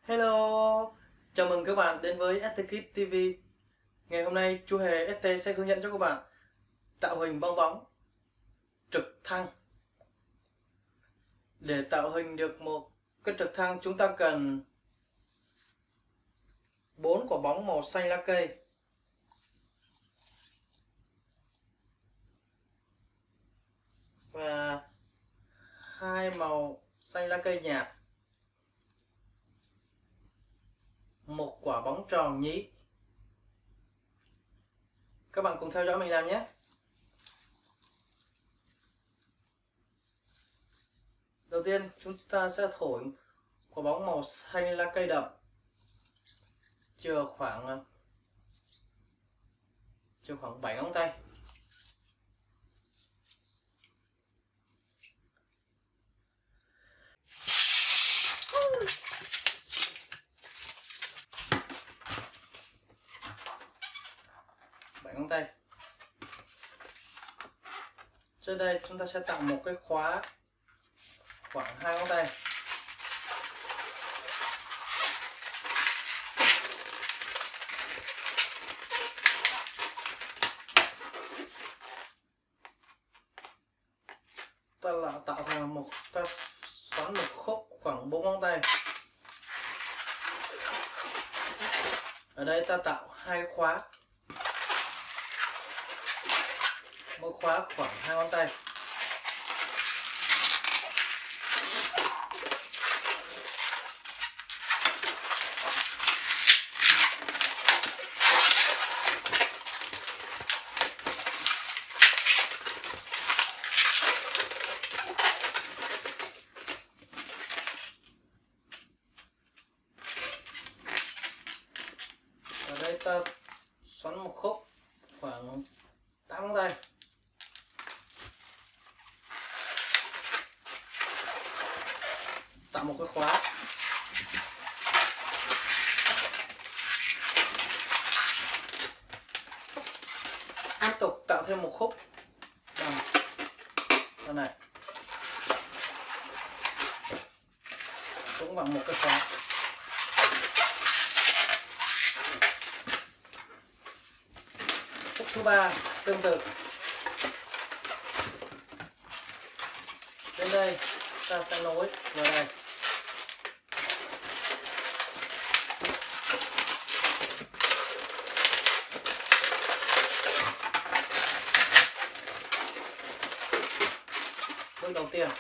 Hello, chào mừng các bạn đến với DịCH TV. Ngày hôm nay chú Hề ST sẽ hướng dẫn cho các bạn tạo hình bong bóng trực thăng. Để tạo hình được một cái trực thăng, chúng ta cần 4 quả bóng màu xanh lá cây, và 2 màu xanh lá cây nhạt, một quả bóng tròn nhí. Các bạn cùng theo dõi mình làm nhé. Đầu tiên chúng ta sẽ thổi quả bóng màu xanh lá cây đậm chờ khoảng 7 ngón tay. Ngón tay. Trên đây chúng ta sẽ tạo một cái khóa khoảng 2 ngón tay. Ta tạo ra ta xoắn một khúc khoảng 4 ngón tay. Ở đây ta tạo 2 khóa, mỗi khóa khoảng 2 ngón tay. Ở đây ta xoắn một khúc khoảng 8 ngón tay. Tạo một cái khóa. Tiếp tục tạo thêm một khúc bằng này, cũng bằng một cái khóa. Khúc thứ ba tương tự. Đến đây ta sẽ nối vào đây. Bước đầu tiên.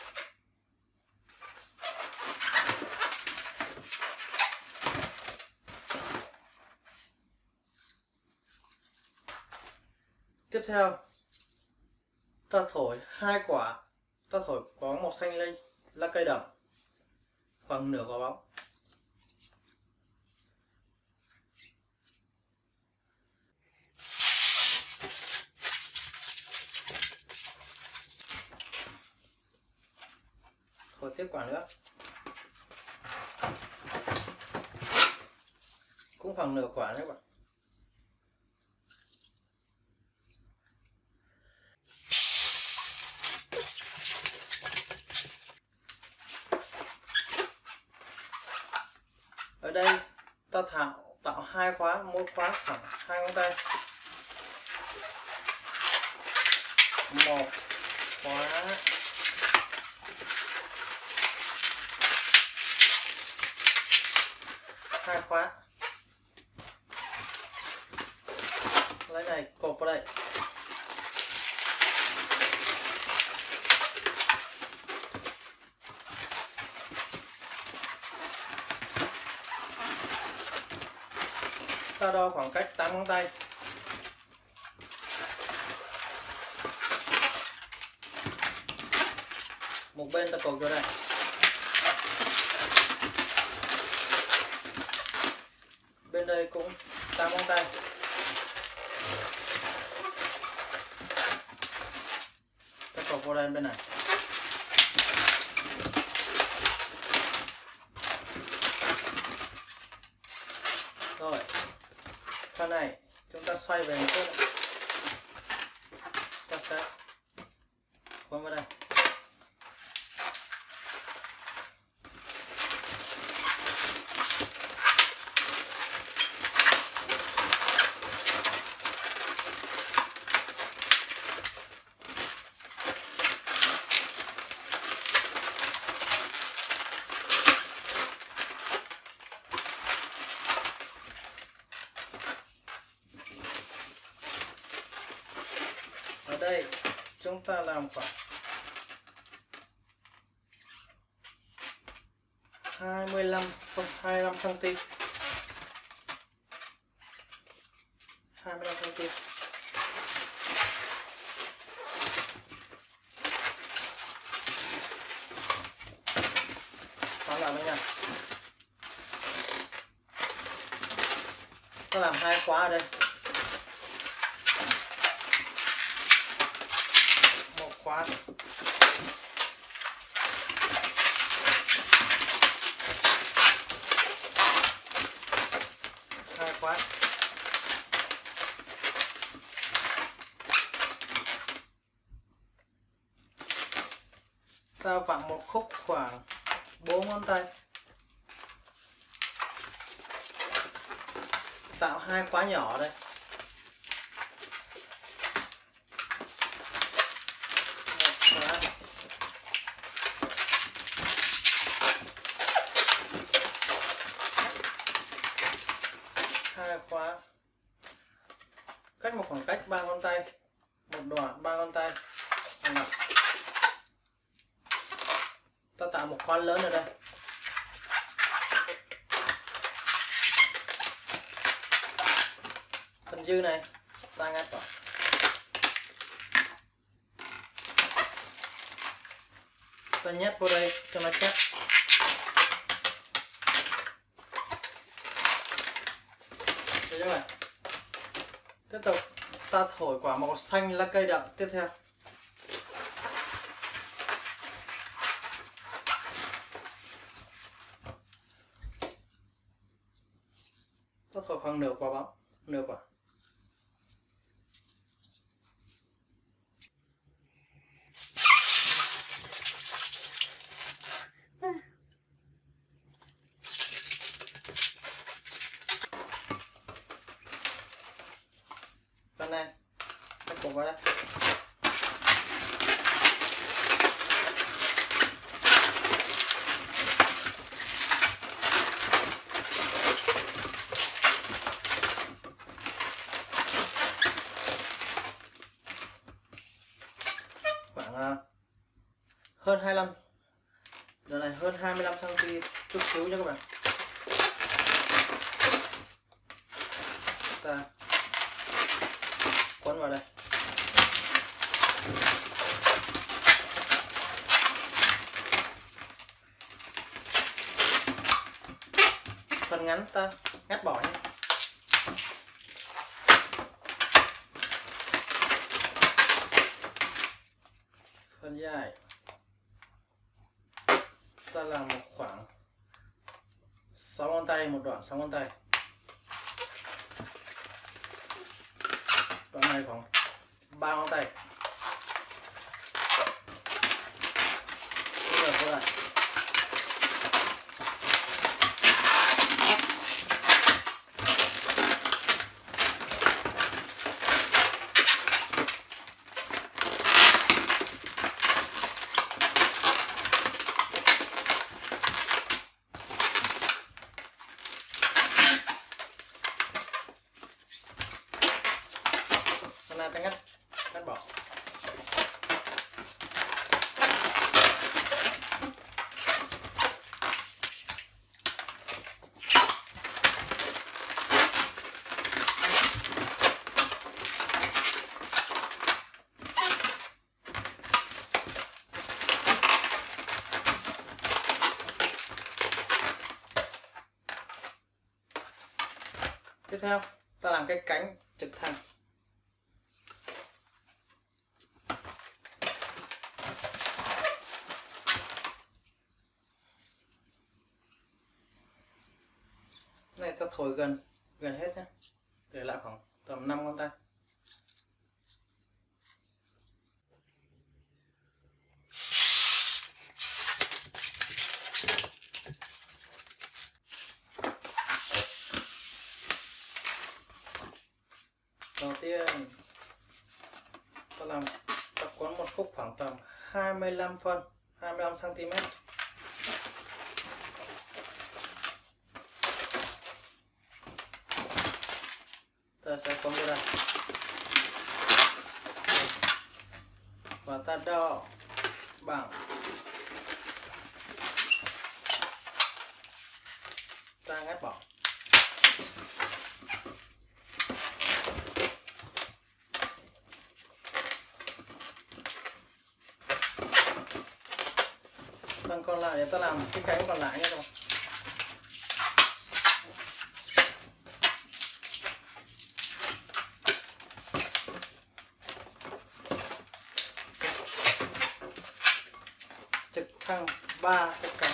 Tiếp theo ta thổi 2 quả. Ta thổi có màu xanh lên lá cây đậm khoảng nửa quả bóng. Thổi tiếp quả nữa, cũng khoảng nửa quả đấy các bạn. Ở đây ta tạo 2 khóa, mỗi khóa khoảng 2 ngón tay. Một khóa, hai khóa. Lấy này cột vào đây. Ta đo khoảng cách 8 ngón tay. Một bên ta cột vào đây. Bên đây cũng 8 ngón tay. Ta cột vào đây bên này. Rồi, phần này chúng ta xoay về một chút. Ta sẽ quấn vào đây. đây chúng ta làm khoảng 25 cm 25 cm. Xoắn lại với nhau. Ta làm 2 khóa ở đây. Một khóa. Hai khóa. Ta vặn một khúc khoảng 4 ngón tay. Tạo 2 khóa nhỏ đây. Một khóa. Hai khóa. Cách một khoảng cách 3 ngón tay. Một đoạn 3 ngón tay. Ta tạo một khóa lớn ở đây. Phần dư này ta ngắt vào. Ta nhét vô đây cho nó chắc. Được chưa bạn? Tiếp tục ta thổi quả màu xanh lá cây đậm tiếp theo. Ta thổi khoảng nửa quả bóng, nửa quả. Phần này ta cột vào đây. Khoảng hơn 25, giờ này hơn 25 cm, chút xíu nha các bạn. Ta quấn vào đây. Phần ngắn ta ngắt bỏ nhé. Phần dài ta làm một khoảng 6 ngón tay, một đoạn 6 ngón tay. Đoạn này khoảng 3 ngón tay. Bây giờ cô lại. Ta ngắt bỏ. Tiếp theo ta làm cái cánh trực thăng. Này ta thổi gần hết nhé, để lại khoảng tầm 5 ngón tay. Đầu tiên ta làm ta quấn một khúc khoảng tầm 25 phân, 25 cm. Ta sẽ quấn vô đây. và ta đo bằng ta ghép bỏ. Phần còn lại để ta làm cái cánh còn lại nhé các bạn. Trực thăng 3 cái cánh.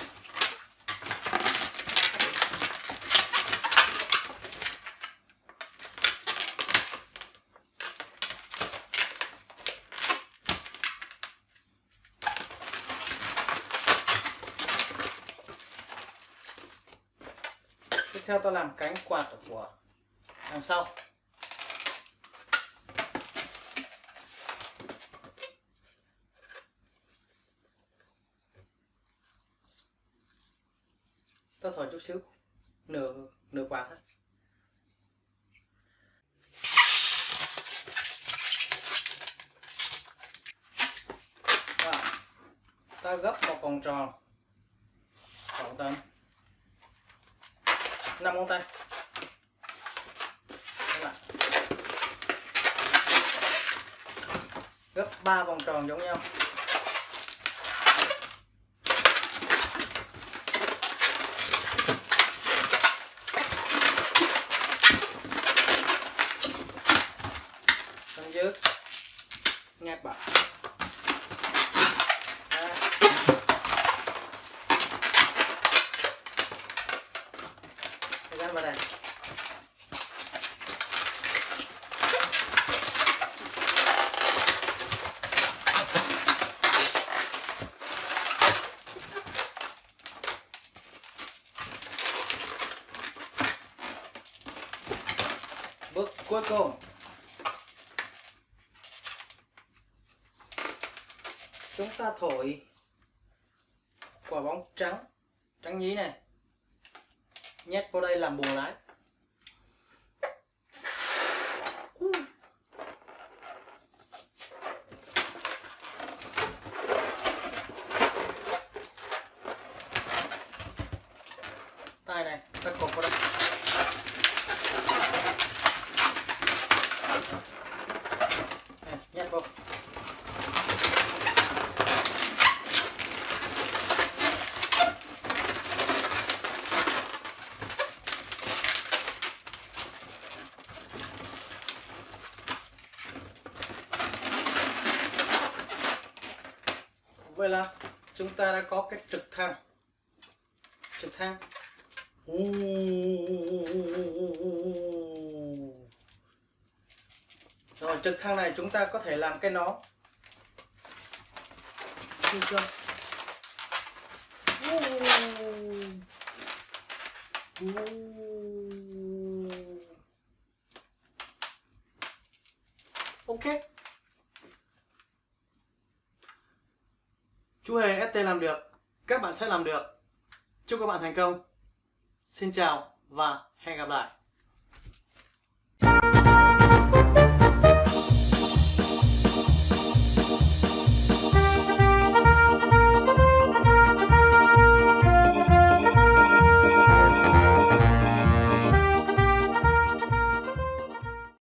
Tiếp theo ta làm cánh quạt của đằng sau. Ta thổi chút xíu, nửa quạt thôi. Và ta gấp một vòng tròn khoảng tầm 5 ngón tay. Gấp 3 vòng tròn giống nhau. Thân dưới ngáp vào. Gắn vào đây. Bước cuối cùng, chúng ta thổi quả bóng trắng nhí này nhét vào đây làm buồng lái. Tay này ta cột vào đây. Này, nhét vào. Vậy là chúng ta đã có cái trực thăng. Rồi trực thăng này chúng ta có thể làm cái nón. Ok. Chú Hề ST làm được, các bạn sẽ làm được. Chúc các bạn thành công. Xin chào và hẹn gặp lại.